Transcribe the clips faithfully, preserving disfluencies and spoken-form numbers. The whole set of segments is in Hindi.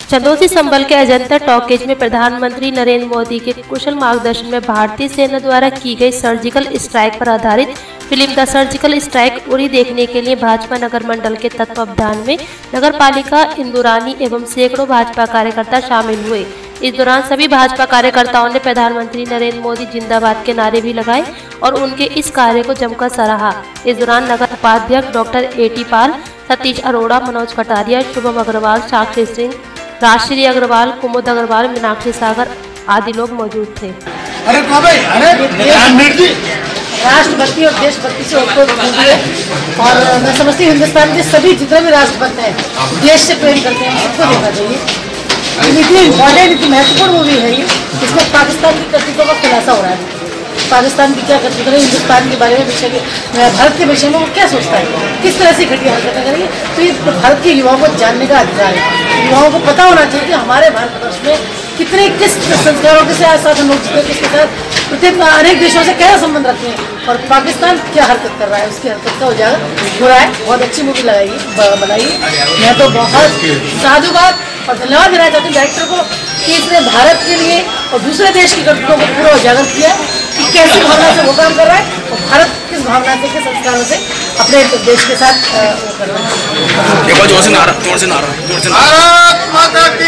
चंदौसी संभल के अजंता टॉकीज में प्रधानमंत्री नरेंद्र मोदी के कुशल मार्गदर्शन में भारतीय सेना द्वारा की गई सर्जिकल स्ट्राइक पर आधारित फिल्म द सर्जिकल स्ट्राइक उड़ी देखने के लिए भाजपा नगर मंडल के तत्वावधान में नगर पालिका इंदुरानी एवं सैकड़ों भाजपा कार्यकर्ता शामिल हुए। इस दौरान सभी भाजपा कार्यकर्ताओं ने प्रधानमंत्री नरेंद्र मोदी जिंदाबाद के नारे भी लगाए और उनके इस कार्य को जमकर सराहा। इस दौरान नगर उपाध्यक्ष doctor A T Pal, Satish Arora, Manoj Kataria, Shubham Agarwal, Sakshi Singh, Rajshri Agarwal, Kumud Agarwal, Meenakshi Sagar आदि लोग मौजूद थे। अरे अरे राष्ट्रभक्ति और देशभक्ति से ऊपर है और मैं समझती हूँ हिंदुस्तान के सभी जितने भी राष्ट्रभक्त हैं, देश से प्रेम करते हैं, सबको देखना चाहिए। इतनी इम्पोर्टेंट, इतनी महत्वपूर्ण मूवी है ये, इसमें पाकिस्तान की कर्तव्यों का खुलासा हो रहा है। पाकिस्तान की क्या करती है, हिंदुस्तान के बारे में विषय के, भारत के विषय में वो क्या सोचता है, किस तरह से घटिया हरकतें करेंगे। तो ये भारत के युवाओं को जानने का अधिकार है। युवाओं को पता होना चाहिए कि हमारे भारतवर्ष में कितने किस संस्कारों के साथ हम लोग जीते, किसके साथ प्रत्येक अनेक देशों से कैसा संबंध रखते हैं और पाकिस्तान क्या हरकत कर रहा है, उसकी हरकत का उजागर हो रहा है। बहुत अच्छी मूवी लगाई बनाई। मैं तो बहुत साधुवाद और धन्यवाद देना चाहती हूँ डायरेक्टर को कि इसने भारत के लिए और दूसरे देश की कर्तव्यों को पूरा उजागर किया कि कैसी भावना से वो काम कर रहा है और भारत किस भावना से, किस संस्कारों से अपने देश के साथ वो कर रहा है। एक बार जोर से नारा, जोर से नारा, जोर से नारा। भारत माता की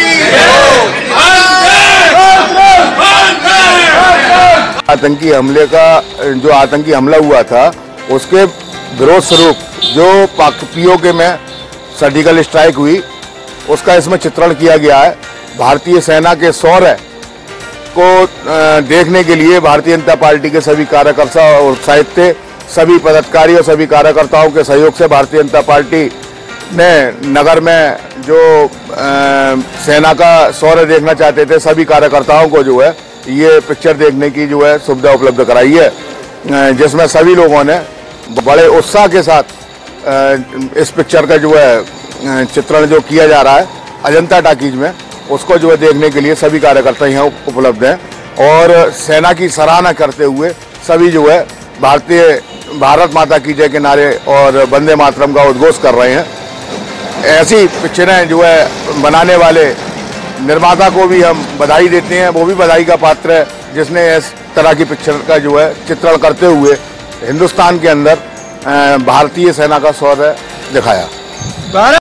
आतंकी हमले का जो आतंकी हमला हुआ था उसके विरोध स्वरूप जो पीओके में सर्जिकल स्ट्राइक हुई उसका इसमें चित्रण किया गया है। भारतीय सेना के शौर्य को देखने के लिए भारतीय जनता पार्टी के सभी कार्यकर्ता और उत्साहित थे। सभी पदाधिकारी और सभी कार्यकर्ताओं के सहयोग से भारतीय जनता पार्टी ने नगर में जो आ, सेना का शौर्य देखना चाहते थे सभी कार्यकर्ताओं को जो है ये पिक्चर देखने की जो है सुविधा उपलब्ध कराई है, जिसमें सभी लोगों ने बड़े उत्साह के साथ इस पिक्चर का जो है चित्रण जो किया जा रहा है अजंता टॉकीज में, उसको जो है देखने के लिए सभी कार्यकर्ता यहाँ उपलब्ध हैं और सेना की सराहना करते हुए सभी जो है भारतीय भारत माता की जय के नारे और वंदे मातरम का उद्घोष कर रहे हैं। ऐसी पिक्चरें जो है बनाने वाले निर्माता को भी हम बधाई देते हैं, वो भी बधाई का पात्र है जिसने इस तरह की पिक्चर का जो है चित्रण करते हुए हिंदुस्तान के अंदर भारतीय सेना का शौर्य दिखाया।